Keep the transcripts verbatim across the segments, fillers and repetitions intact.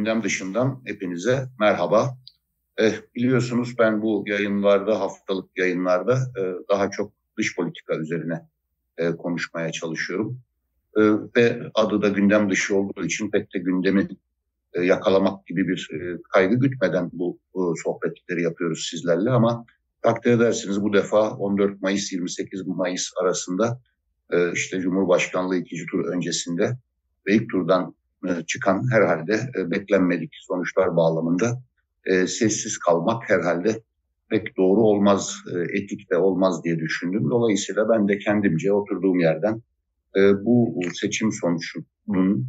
Gündem dışından hepinize merhaba. Eh, biliyorsunuz ben bu yayınlarda, haftalık yayınlarda e, daha çok dış politika üzerine e, konuşmaya çalışıyorum. E, ve adı da gündem dışı olduğu için pek de gündemi e, yakalamak gibi bir e, kaygı gütmeden bu, bu sohbetleri yapıyoruz sizlerle. Ama takdir edersiniz bu defa on dört Mayıs yirmi sekiz Mayıs arasında e, işte Cumhurbaşkanlığı ikinci tur öncesinde ve ilk turdan çıkan herhalde beklenmedik sonuçlar bağlamında sessiz kalmak herhalde pek doğru olmaz, etik de olmaz diye düşündüm. Dolayısıyla ben de kendimce oturduğum yerden bu seçim sonucunun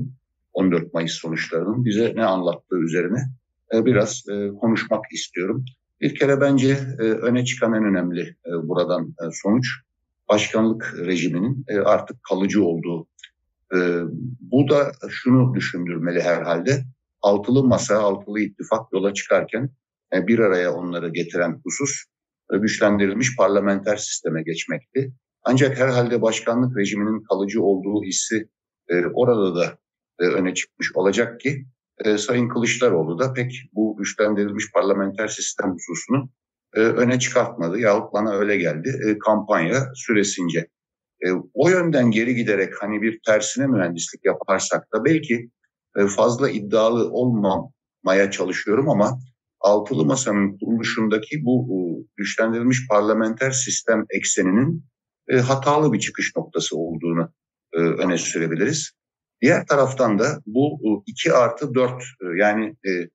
on dört Mayıs sonuçlarının bize ne anlattığı üzerine biraz konuşmak istiyorum. Bir kere bence öne çıkan en önemli buradan sonuç başkanlık rejiminin artık kalıcı olduğu. Ee, bu da şunu düşündürmeli herhalde. Altılı masa, altılı ittifak yola çıkarken e, bir araya onları getiren husus e, güçlendirilmiş parlamenter sisteme geçmekti. Ancak herhalde başkanlık rejiminin kalıcı olduğu hissi e, orada da e, öne çıkmış olacak ki e, Sayın Kılıçdaroğlu da pek bu güçlendirilmiş parlamenter sistem hususunu e, öne çıkartmadı. Yahut bana öyle geldi e, kampanya süresince. E, o yönden geri giderek hani bir tersine mühendislik yaparsak da belki e, fazla iddialı olmamaya çalışıyorum ama altılı masanın kuruluşundaki bu e, güçlendirilmiş parlamenter sistem ekseninin e, hatalı bir çıkış noktası olduğunu e, öne sürebiliriz. Diğer taraftan da bu e, iki artı dört e, yani e,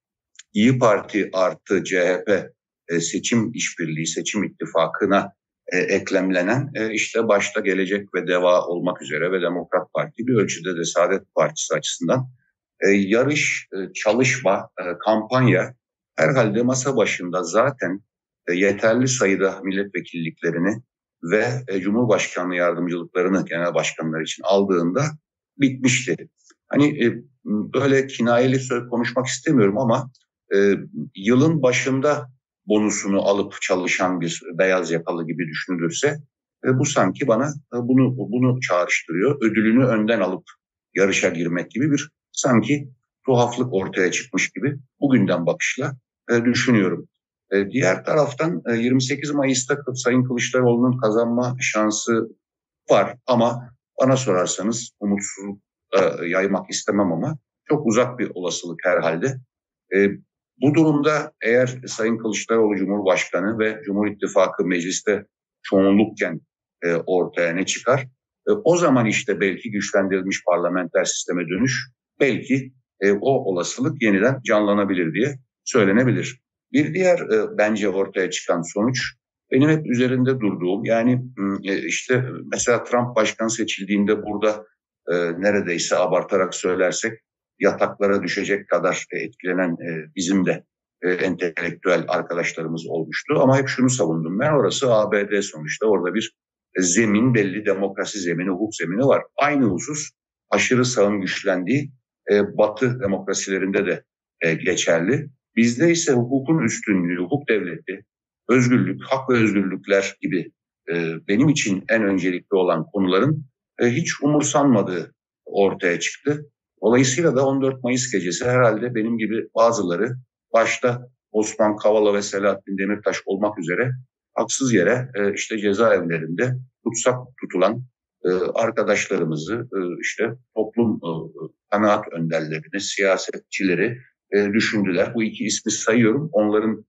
İyi Parti artı C H P e, seçim işbirliği, seçim ittifakına E, eklemlenen e, işte başta Gelecek ve Deva olmak üzere ve Demokrat Parti bir ölçüde de Saadet Partisi açısından e, yarış, e, çalışma, e, kampanya herhalde masa başında zaten e, yeterli sayıda milletvekilliklerini ve e, Cumhurbaşkanlığı yardımcılıklarını genel başkanlar için aldığında bitmişti. Hani e, böyle kinayeli söz konuşmak istemiyorum ama e, yılın başında bonusunu alıp çalışan bir beyaz yakalı gibi düşünülürse e, bu sanki bana e, bunu bunu çağrıştırıyor. Ödülünü önden alıp yarışa girmek gibi bir sanki tuhaflık ortaya çıkmış gibi bugünden bakışla e, düşünüyorum. E, diğer taraftan e, yirmi sekiz Mayıs'ta Sayın Kılıçdaroğlu'nun kazanma şansı var ama bana sorarsanız umutsuzluk e, yaymak istemem ama çok uzak bir olasılık herhalde. E, Bu durumda eğer Sayın Kılıçdaroğlu Cumhurbaşkanı ve Cumhur İttifakı mecliste çoğunlukken e, ortaya ne çıkar? E, o zaman işte belki güçlendirilmiş parlamenter sisteme dönüş, belki e, o olasılık yeniden canlanabilir diye söylenebilir. Bir diğer e, bence ortaya çıkan sonuç, benim hep üzerinde durduğum, yani e, işte mesela Trump başkan seçildiğinde burada e, neredeyse abartarak söylersek yataklara düşecek kadar etkilenen bizim de entelektüel arkadaşlarımız olmuştu. Ama hep şunu savundum ben, orası A B D sonuçta, orada bir zemin, belli demokrasi zemini, hukuk zemini var. Aynı husus aşırı sağın güçlendiği Batı demokrasilerinde de geçerli. Bizde ise hukukun üstünlüğü, hukuk devleti, özgürlük, hak ve özgürlükler gibi benim için en öncelikli olan konuların hiç umursanmadığı ortaya çıktı. Dolayısıyla da on dört Mayıs gecesi herhalde benim gibi bazıları, başta Osman Kavala ve Selahattin Demirtaş olmak üzere, haksız yere işte cezaevlerinde tutsak tutulan arkadaşlarımızı, işte toplum kanaat önderlerini, siyasetçileri düşündüler. Bu iki ismi sayıyorum. Onların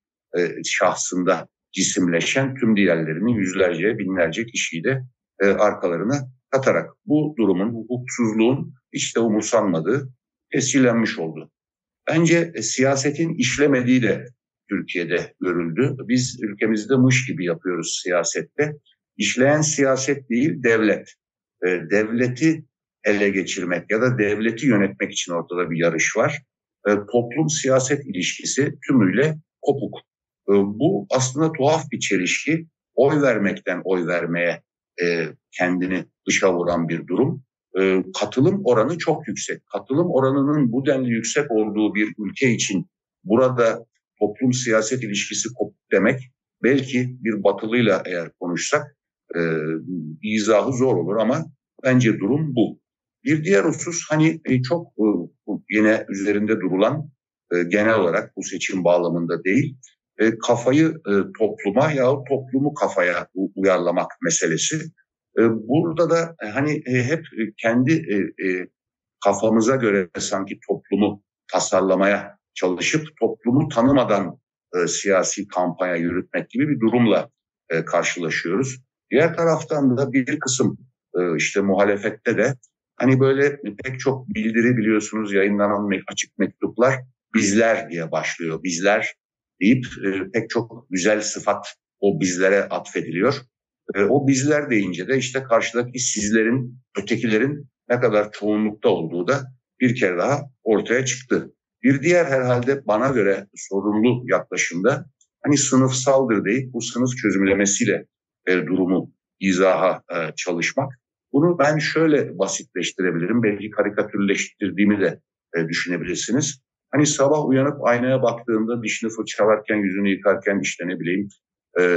şahsında cisimleşen tüm diğerlerinin yüzlerce, binlerce kişiyi de arkalarına katarak bu durumun, hukuksuzluğun hiç de umursanmadığı tescillenmiş oldu. Bence e, siyasetin işlemediği de Türkiye'de görüldü. Biz ülkemizde mış gibi yapıyoruz siyasette. İşleyen siyaset değil, devlet. E, devleti ele geçirmek ya da devleti yönetmek için ortada bir yarış var. E, toplum-siyaset ilişkisi tümüyle kopuk. E, bu aslında tuhaf bir çelişki. Oy vermekten oy vermeye e, kendini dışa vuran bir durum. E, katılım oranı çok yüksek. Katılım oranının bu denli yüksek olduğu bir ülke için burada toplum siyaset ilişkisi kopuk demek, belki bir batılıyla eğer konuşsak e, izahı zor olur ama bence durum bu. Bir diğer husus hani e, çok e, yine üzerinde durulan e, genel olarak bu seçim bağlamında değil, e, kafayı e, topluma yahut toplumu kafaya uyarlamak meselesi. E, burada da e, hani e, hep kendi e, e, kafamıza göre sanki toplumu tasarlamaya çalışıp toplumu tanımadan e, siyasi kampanya yürütmek gibi bir durumla e, karşılaşıyoruz. Diğer taraftan da bir kısım e, işte muhalefette de hani böyle pek çok bildiri biliyorsunuz yayınlanan açık mektuplar bizler diye başlıyor. Bizler deyip e, pek çok güzel sıfat o bizlere atfediliyor. E, o bizler deyince de işte karşıdaki sizlerin, ötekilerin ne kadar çoğunlukta olduğu da bir kere daha ortaya çıktı. Bir diğer herhalde bana göre sorumlu yaklaşımda hani sınıfsaldır deyip bu sınıf çözümlemesiyle e, durumu izaha e, çalışmak. Bunu ben şöyle basitleştirebilirim. Belki karikatürleştirdiğimi de e, düşünebilirsiniz. Hani sabah uyanıp aynaya baktığında dişini fırçalarken, yüzünü yıkarken işte ne bileyim e,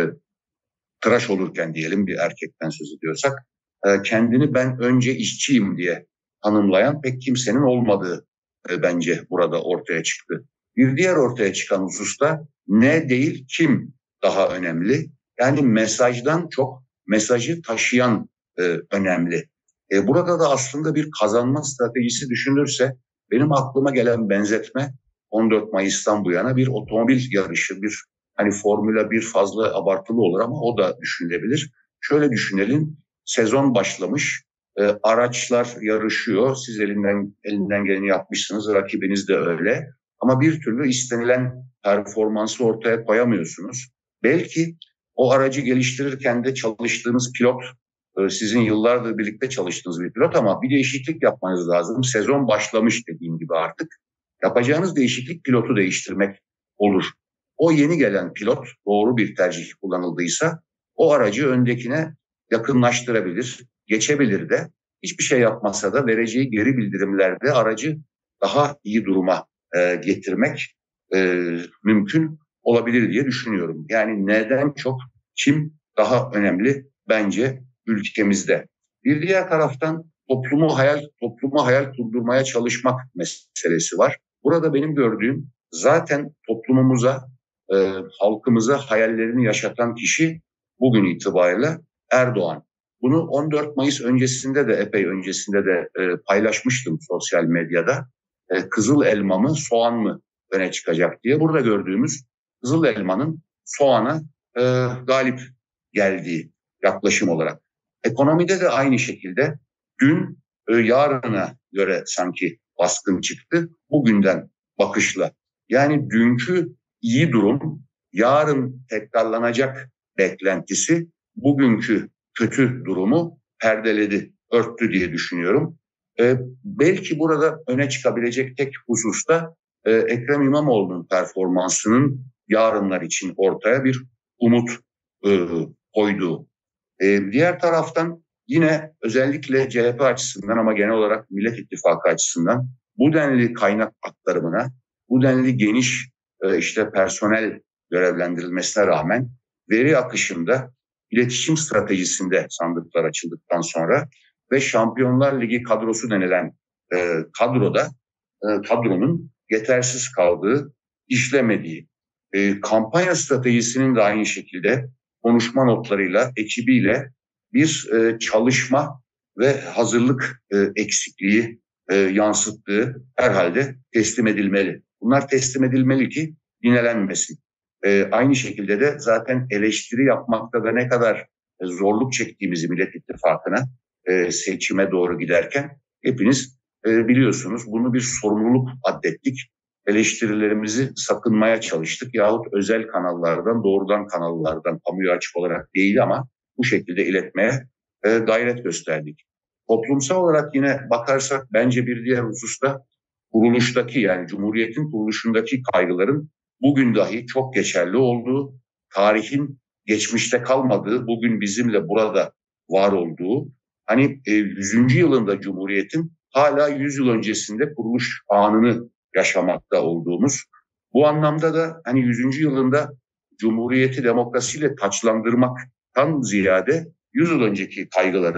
tıraş olurken diyelim bir erkekten söz ediyorsak e, kendini ben önce işçiyim diye tanımlayan pek kimsenin olmadığı e, bence burada ortaya çıktı. Bir diğer ortaya çıkan hususta ne değil kim daha önemli. Yani mesajdan çok mesajı taşıyan e, önemli. E, burada da aslında bir kazanma stratejisi düşünülürse benim aklıma gelen benzetme on dört Mayıs'tan bu yana bir otomobil yarışı, bir hani Formula bir fazla abartılı olur ama o da düşünülebilir. Şöyle düşünelim, sezon başlamış, e, araçlar yarışıyor, siz elinden elinden geleni yapmışsınız, rakibiniz de öyle. Ama bir türlü istenilen performansı ortaya koyamıyorsunuz. Belki o aracı geliştirirken de çalıştığınız pilot, e, sizin yıllardır birlikte çalıştığınız bir pilot ama bir değişiklik yapmanız lazım. Sezon başlamış dediğim gibi artık. Yapacağınız değişiklik pilotu değiştirmek olur. O yeni gelen pilot doğru bir tercih kullanıldıysa o aracı öndekine yakınlaştırabilir, geçebilir de hiçbir şey yapmasa da vereceği geri bildirimlerde aracı daha iyi duruma e, getirmek e, mümkün olabilir diye düşünüyorum. Yani neden çok kim daha önemli bence ülkemizde. Bir diğer taraftan toplumu hayal toplumu hayal kurdurmaya çalışmak meselesi var. Burada benim gördüğüm zaten toplumumuza, e, halkımıza hayallerini yaşatan kişi bugün itibariyle Erdoğan. Bunu on dört Mayıs öncesinde de epey öncesinde de e, paylaşmıştım sosyal medyada. E, Kızıl elma mı soğan mı öne çıkacak diye. Burada gördüğümüz Kızıl elmanın soğana e, galip geldiği yaklaşım olarak. Ekonomide de aynı şekilde dün e, yarına göre sanki baskın çıktı. Bugünden bakışla. Yani dünkü iyi durum yarın tekrarlanacak beklentisi bugünkü kötü durumu perdeledi, örttü diye düşünüyorum. Ee, belki burada öne çıkabilecek tek husus da e, Ekrem İmamoğlu'nun performansının yarınlar için ortaya bir umut e, koyduğu. E, diğer taraftan yine özellikle C H P açısından ama genel olarak Millet İttifakı açısından bu denli kaynak aktarımına, bu denli geniş e, işte personel görevlendirilmesine rağmen veri akışında, iletişim stratejisinde sandıklar açıldıktan sonra ve Şampiyonlar Ligi kadrosu denilen e, kadroda e, kadronun yetersiz kaldığı, işlemediği, e, kampanya stratejisinin de aynı şekilde konuşma notlarıyla, ekibiyle bir e, çalışma ve hazırlık e, eksikliği e, yansıttığı herhalde teslim edilmeli. Bunlar teslim edilmeli ki yinelenmesin. E, aynı şekilde de zaten eleştiri yapmakta da ne kadar e, zorluk çektiğimizi Millet İttifakı'na e, seçime doğru giderken hepiniz e, biliyorsunuz bunu bir sorumluluk addettik. Eleştirilerimizi sakınmaya çalıştık yahut özel kanallardan, doğrudan kanallardan, kamuya açık olarak değil ama bu şekilde iletmeye e, gayret gösterdik. Toplumsal olarak yine bakarsak bence bir diğer hususta kuruluştaki yani Cumhuriyet'in kuruluşundaki kaygıların bugün dahi çok geçerli olduğu, tarihin geçmişte kalmadığı, bugün bizimle burada var olduğu, hani e, yüzüncü yılında Cumhuriyet'in hala yüz yıl öncesinde kuruluş anını yaşamakta olduğumuz. Bu anlamda da hani yüzüncü yılında Cumhuriyeti demokrasiyle taçlandırmaktan ziyade yüz yıl önceki kaygıların,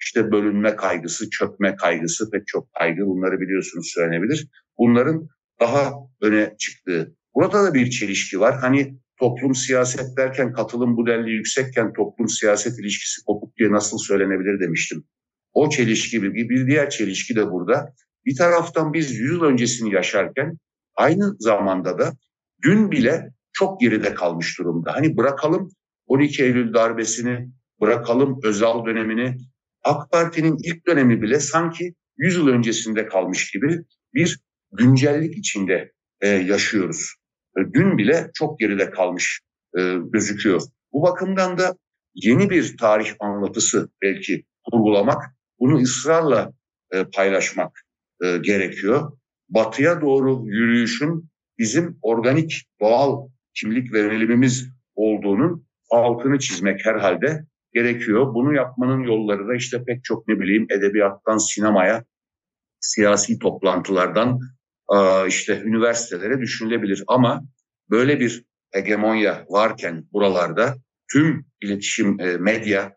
işte bölünme kaygısı, çökme kaygısı, pek çok kaygı bunları biliyorsunuz söylenebilir. Bunların daha öne çıktığı. Burada da bir çelişki var. Hani toplum siyaset derken katılım bu denli yüksekken toplum siyaset ilişkisi kopuk diye nasıl söylenebilir demiştim. O çelişki bir, bir diğer çelişki de burada. Bir taraftan biz yüz yıl öncesini yaşarken aynı zamanda da dün bile çok geride kalmış durumda. Hani bırakalım on iki Eylül darbesini, bırakalım Özal dönemini, AK Parti'nin ilk dönemi bile sanki yüz yıl öncesinde kalmış gibi bir güncellik içinde e, yaşıyoruz. E, dün bile çok geride kalmış e, gözüküyor. Bu bakımdan da yeni bir tarih anlatısı belki kurgulamak, bunu ısrarla e, paylaşmak e, gerekiyor. Batıya doğru yürüyüşün bizim organik, doğal kimlik ve yönelimimiz olduğunun altını çizmek herhalde gerekiyor. Bunu yapmanın yolları da işte pek çok ne bileyim edebiyattan sinemaya, siyasi toplantılardan işte üniversitelere düşünülebilir. Ama böyle bir hegemonya varken buralarda tüm iletişim, medya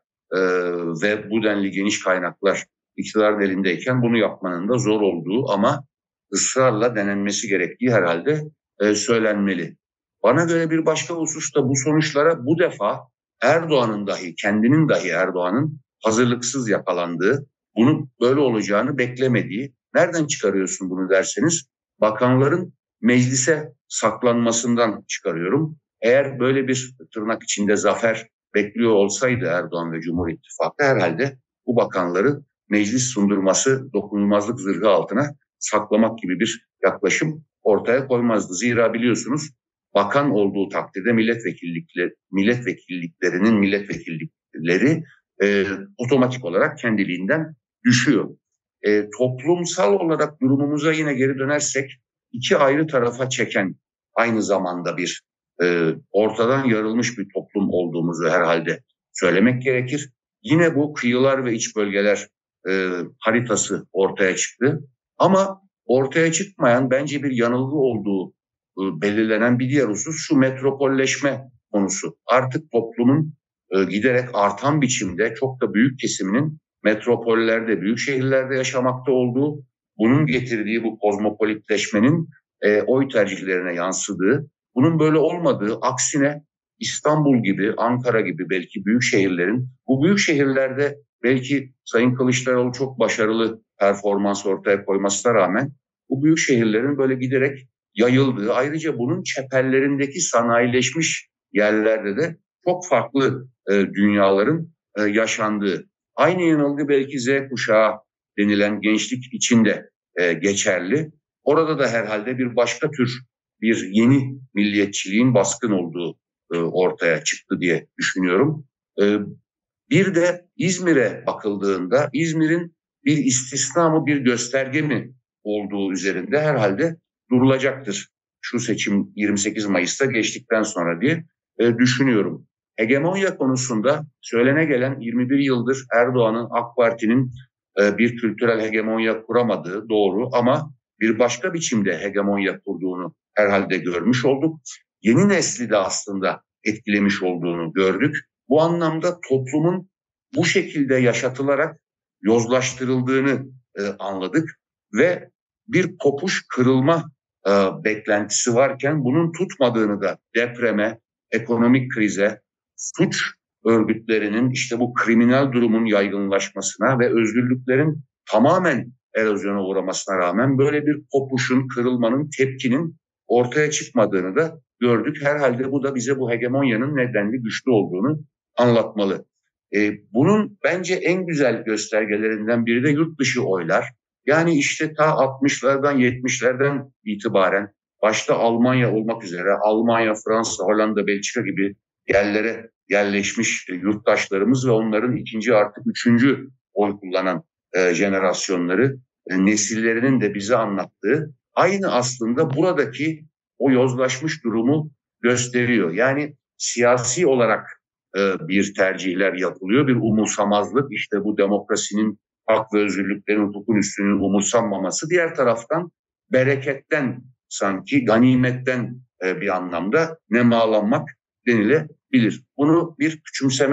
ve bu denli geniş kaynaklar iktidarın elindeyken bunu yapmanın da zor olduğu ama ısrarla denenmesi gerektiği herhalde söylenmeli. Bana göre bir başka hususta bu sonuçlara bu defa Erdoğan'ın dahi, kendinin dahi Erdoğan'ın hazırlıksız yakalandığı, bunun böyle olacağını beklemediği, nereden çıkarıyorsun bunu derseniz, bakanların meclise saklanmasından çıkarıyorum. Eğer böyle bir tırnak içinde zafer bekliyor olsaydı Erdoğan ve Cumhur İttifakı herhalde bu bakanları meclis sundurması dokunulmazlık zırhı altına saklamak gibi bir yaklaşım ortaya koymazdı. Zira biliyorsunuz bakan olduğu takdirde milletvekillikleri, milletvekilliklerinin milletvekillikleri e, otomatik olarak kendiliğinden düşüyor. E, toplumsal olarak durumumuza yine geri dönersek iki ayrı tarafa çeken aynı zamanda bir e, ortadan yarılmış bir toplum olduğumuzu herhalde söylemek gerekir. Yine bu kıyılar ve iç bölgeler e, haritası ortaya çıktı. Ama ortaya çıkmayan bence bir yanılgı olduğu e, belirlenen bir diğer husus şu metropolleşme konusu. Artık toplumun e, giderek artan biçimde çok da büyük kesiminin metropollerde, büyük şehirlerde yaşamakta olduğu, bunun getirdiği bu kozmopolitleşmenin e, oy tercihlerine yansıdığı, bunun böyle olmadığı, aksine İstanbul gibi, Ankara gibi belki büyük şehirlerin, bu büyük şehirlerde belki Sayın Kılıçdaroğlu çok başarılı performans ortaya koymasına rağmen bu büyük şehirlerin böyle giderek yayıldığı, ayrıca bunun çeperlerindeki sanayileşmiş yerlerde de çok farklı e, dünyaların e, yaşandığı. Aynı yanılgı belki Z kuşağı denilen gençlik içinde e, geçerli. Orada da herhalde bir başka tür bir yeni milliyetçiliğin baskın olduğu e, ortaya çıktı diye düşünüyorum. E, bir de İzmir'e bakıldığında İzmir'in bir istisna mı bir gösterge mi olduğu üzerinde herhalde durulacaktır. Şu seçim yirmi sekiz Mayıs'ta geçtikten sonra diye e, düşünüyorum. Hegemonya konusunda söylene gelen yirmi bir yıldır Erdoğan'ın AK Parti'nin e, bir kültürel hegemonya kuramadığı doğru ama bir başka biçimde hegemonya kurduğunu herhalde görmüş olduk. Yeni nesli de aslında etkilemiş olduğunu gördük. Bu anlamda toplumun bu şekilde yaşatılarak yozlaştırıldığını e, anladık ve bir kopuş, kırılma e, beklentisi varken bunun tutmadığını da depreme, ekonomik krize, suç örgütlerinin işte bu kriminal durumun yaygınlaşmasına ve özgürlüklerin tamamen erozyona uğramasına rağmen böyle bir kopuşun, kırılmanın, tepkinin ortaya çıkmadığını da gördük. Herhalde bu da bize bu hegemonyanın nedenli güçlü olduğunu anlatmalı. Ee, bunun bence en güzel göstergelerinden biri de yurt dışı oylar. Yani işte ta altmışlardan yetmişlerden itibaren başta Almanya olmak üzere Almanya, Fransa, Hollanda, Belçika gibi yerlere yerleşmiş yurttaşlarımız ve onların ikinci artık üçüncü oy kullanan e, jenerasyonları, e, nesillerinin de bize anlattığı aynı aslında buradaki o yozlaşmış durumu gösteriyor. Yani siyasi olarak e, bir tercihler yapılıyor, bir umursamazlık, işte bu demokrasinin, hak ve özgürlüklerin, hukukun üstünlüğünün umursanmaması. Diğer taraftan bereketten, sanki ganimetten e, bir anlamda nemalanmak denilebilir. Bunu bir küçümseme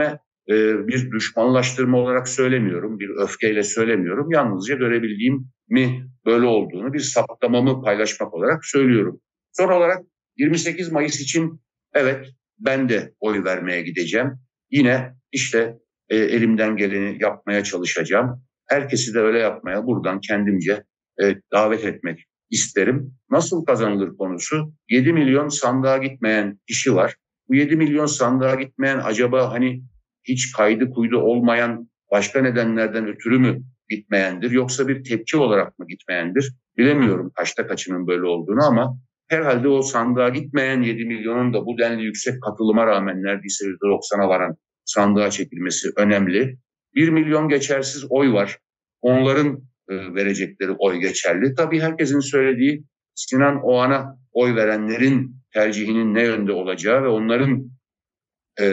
e, bir düşmanlaştırma olarak söylemiyorum, bir öfkeyle söylemiyorum. Yalnızca görebildiğim mi böyle olduğunu bir saptamamı paylaşmak olarak söylüyorum. Son olarak yirmi sekiz Mayıs için evet ben de oy vermeye gideceğim. Yine işte e, elimden geleni yapmaya çalışacağım. Herkesi de öyle yapmaya buradan kendimce e, davet etmek isterim. Nasıl kazanılır konusu? yedi milyon sandığa gitmeyen kişi var. Bu yedi milyon sandığa gitmeyen acaba hani hiç kaydı kuydu olmayan başka nedenlerden ötürü mü gitmeyendir? Yoksa bir tepki olarak mı gitmeyendir? Bilemiyorum kaçta kaçının böyle olduğunu ama herhalde o sandığa gitmeyen yedi milyonun da bu denli yüksek katılıma rağmen neredeyse yüzde doksana varan sandığa çekilmesi önemli. bir milyon geçersiz oy var. Onların e, verecekleri oy geçerli. Tabii herkesin söylediği Sinan Oğan'a oy verenlerin tercihinin ne yönde olacağı ve onların e,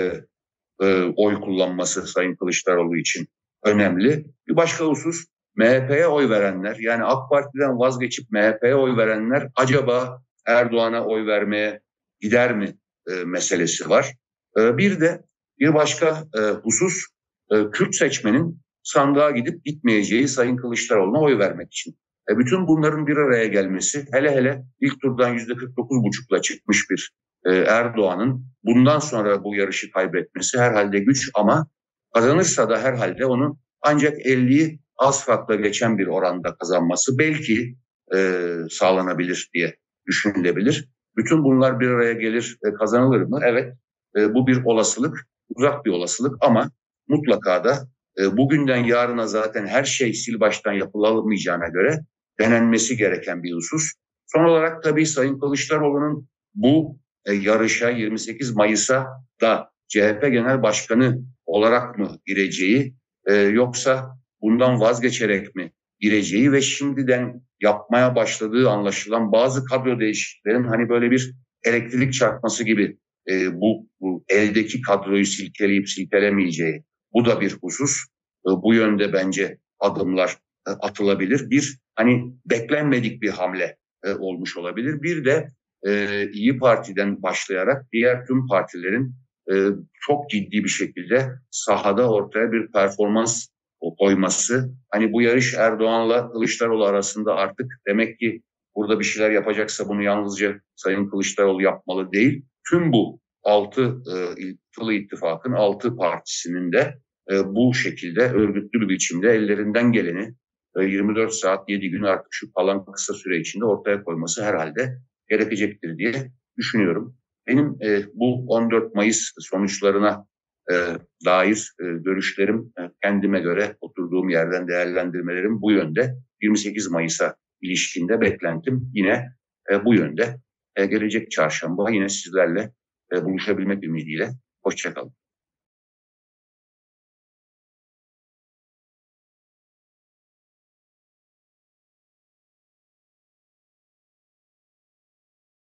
e, oy kullanması Sayın Kılıçdaroğlu için önemli. Bir başka husus M H P'ye oy verenler, yani AK Parti'den vazgeçip M H P'ye oy verenler acaba Erdoğan'a oy vermeye gider mi e, meselesi var. E, bir de bir başka e, husus e, Kürt seçmenin sandığa gidip gitmeyeceği Sayın Kılıçdaroğlu'na oy vermek için. E, bütün bunların bir araya gelmesi, hele hele ilk turdan yüzde kırk dokuz buçukla çıkmış bir e, Erdoğan'ın bundan sonra bu yarışı kaybetmesi herhalde güç ama kazanırsa da herhalde onu ancak elliyi az farkla geçen bir oranda kazanması belki e, sağlanabilir diye düşünülebilir. Bütün bunlar bir araya gelir e, kazanılır mı? Evet, e, bu bir olasılık, uzak bir olasılık ama mutlaka da e, bugünden yarına zaten her şey sil baştan yapılamayacağına göre denenmesi gereken bir husus. Son olarak tabii Sayın Kılıçdaroğlu'nun bu e, yarışa yirmi sekiz Mayıs'a da C H P Genel Başkanı olarak mı gireceği e, yoksa bundan vazgeçerek mi gireceği ve şimdiden yapmaya başladığı anlaşılan bazı kadro değişikliklerin hani böyle bir elektrik çarpması gibi e, bu, bu eldeki kadroyu silkeleyip silkelemeyeceği, bu da bir husus. E, bu yönde bence adımlar e, atılabilir. Bir hani beklenmedik bir hamle e, olmuş olabilir. Bir de e, İyi Parti'den başlayarak diğer tüm partilerin e, çok ciddi bir şekilde sahada ortaya bir performans koyması. Hani bu yarış Erdoğan'la Kılıçdaroğlu arasında artık demek ki burada bir şeyler yapacaksa bunu yalnızca Sayın Kılıçdaroğlu yapmalı değil. Tüm bu altı e, iltifaklı ittifakın altı partisinin de e, bu şekilde örgütlü bir biçimde ellerinden geleni e, yirmi dört saat yedi gün artık şu kalan kısa süre içinde ortaya koyması herhalde gerekecektir diye düşünüyorum. Benim e, bu on dört Mayıs sonuçlarına e, dair e, görüşlerim e, kendime göre oturduğum yerden değerlendirmelerim bu yönde. yirmi sekiz Mayıs'a ilişkinde beklentim yine e, bu yönde. E, gelecek çarşamba yine sizlerle e, buluşabilmek ümidiyle. Hoşça kalın.